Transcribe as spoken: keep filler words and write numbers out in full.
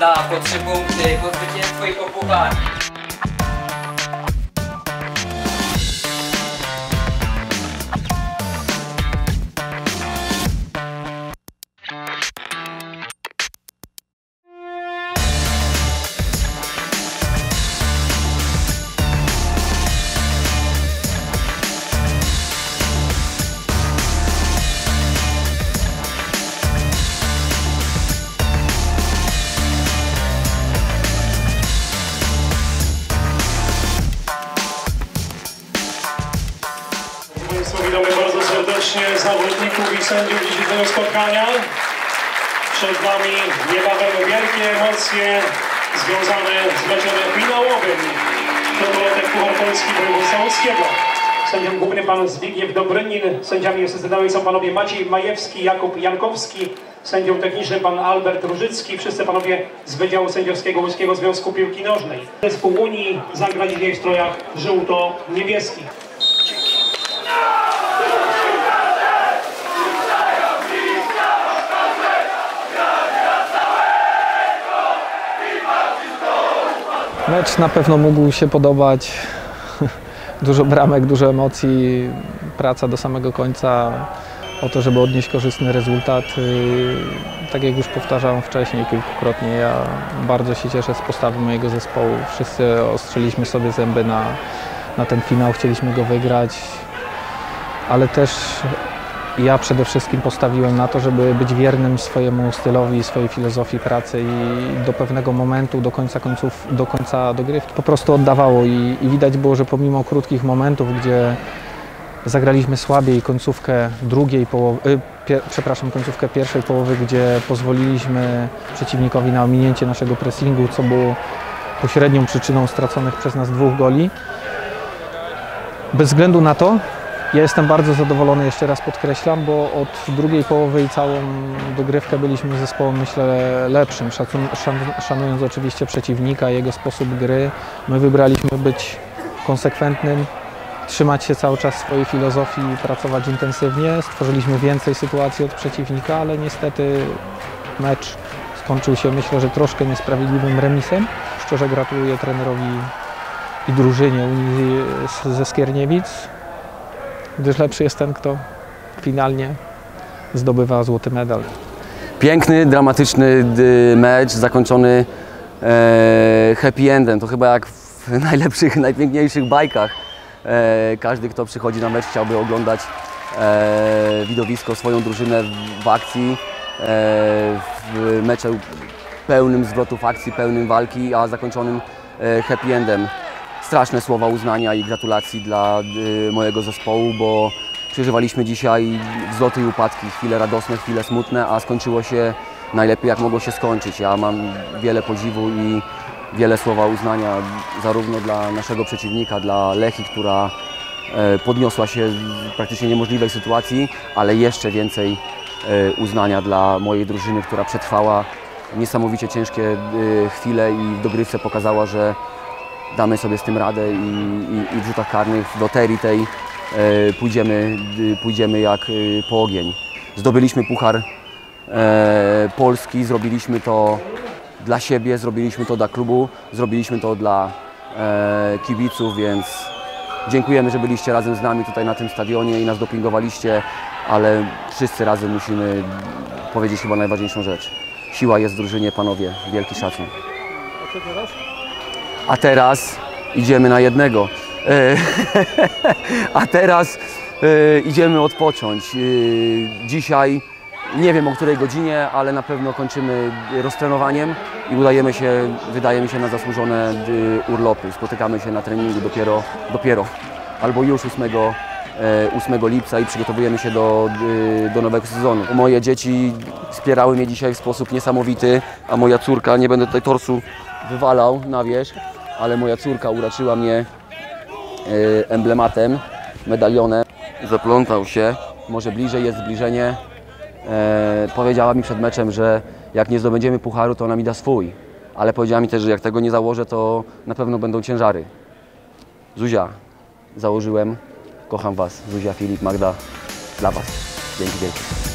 Magda po trzy punkty, po zwycięstwo i po puchar. Witamy bardzo serdecznie zawodników i sędziów dzisiejszego spotkania. Przed Wami niebawem wielkie emocje związane z meczem finałowym Totolotek Puchar Polski Województwa Łódzkiego. Sędzią głównym pan Zbigniew Dobrynin, sędziami asystentowymi są panowie Maciej Majewski, Jakub Jankowski, sędzią technicznym pan Albert Różycki, wszyscy panowie z Wydziału Sędziowskiego Łódzkiego Związku Piłki Nożnej. Zespół Unii zagra dzisiaj w strojach żółto-niebieskich. Mecz na pewno mógł się podobać. Dużo bramek, dużo emocji, praca do samego końca o to, żeby odnieść korzystny rezultat. Tak jak już powtarzałem wcześniej kilkukrotnie, ja bardzo się cieszę z postawy mojego zespołu. Wszyscy ostrzyliśmy sobie zęby na, na ten finał, chcieliśmy go wygrać, ale też ja przede wszystkim postawiłem na to, żeby być wiernym swojemu stylowi, swojej filozofii pracy i do pewnego momentu, do końca końców, do końca dogrywki po prostu oddawało i, i widać było, że pomimo krótkich momentów, gdzie zagraliśmy słabiej końcówkę drugiej połowy, pier, przepraszam, końcówkę pierwszej połowy, gdzie pozwoliliśmy przeciwnikowi na ominięcie naszego pressingu, co było pośrednią przyczyną straconych przez nas dwóch goli. Bez względu na to, ja jestem bardzo zadowolony, jeszcze raz podkreślam, bo od drugiej połowy i całą dogrywkę byliśmy zespołem, myślę, lepszym, szacun, szanując oczywiście przeciwnika, jego sposób gry. My wybraliśmy być konsekwentnym, trzymać się cały czas swojej filozofii, pracować intensywnie. Stworzyliśmy więcej sytuacji od przeciwnika, ale niestety mecz skończył się, myślę, że troszkę niesprawiedliwym remisem. Szczerze gratuluję trenerowi i drużynie Unii ze Skierniewic, gdyż lepszy jest ten, kto finalnie zdobywa złoty medal. Piękny, dramatyczny mecz zakończony e, happy endem. To chyba jak w najlepszych, najpiękniejszych bajkach. E, każdy, kto przychodzi na mecz, chciałby oglądać e, widowisko, swoją drużynę w akcji, e, w meczu pełnym zwrotów akcji, pełnym walki, a zakończonym e, happy endem. Straszne słowa uznania i gratulacji dla y, mojego zespołu, bo przeżywaliśmy dzisiaj wzloty i upadki, chwile radosne, chwile smutne, a skończyło się najlepiej, jak mogło się skończyć. Ja mam wiele podziwu i wiele słowa uznania zarówno dla naszego przeciwnika, dla Lechii, która y, podniosła się z praktycznie niemożliwej sytuacji, ale jeszcze więcej y, uznania dla mojej drużyny, która przetrwała niesamowicie ciężkie y, chwile i w dogrywce pokazała, że damy sobie z tym radę i, i, i w rzutach karnych, w loterii tej e, pójdziemy, pójdziemy jak e, po ogień. Zdobyliśmy Puchar e, Polski, zrobiliśmy to dla siebie, zrobiliśmy to dla klubu, zrobiliśmy to dla e, kibiców, więc dziękujemy, że byliście razem z nami tutaj na tym stadionie i nas dopingowaliście, ale wszyscy razem musimy powiedzieć chyba najważniejszą rzecz. Siła jest w drużynie, panowie, wielki szacun. A co teraz? A teraz idziemy na jednego. A teraz idziemy odpocząć. Dzisiaj nie wiem o której godzinie, ale na pewno kończymy roztrenowaniem i udajemy się, wydaje mi się, na zasłużone urlopy. Spotykamy się na treningu dopiero, dopiero albo już ósmego lipca i przygotowujemy się do, do nowego sezonu. Moje dzieci wspierały mnie dzisiaj w sposób niesamowity, a moja córka, nie będę tutaj torsu wywalał na wierzch, ale moja córka uraczyła mnie y, emblematem, medalionem. Zaplątał się, może bliżej jest zbliżenie. E, powiedziała mi przed meczem, że jak nie zdobędziemy pucharu, to ona mi da swój. Ale powiedziała mi też, że jak tego nie założę, to na pewno będą ciężary. Zuzia, założyłem. Kocham was. Zuzia, Filip, Magda, dla was. Dzięki wielkie.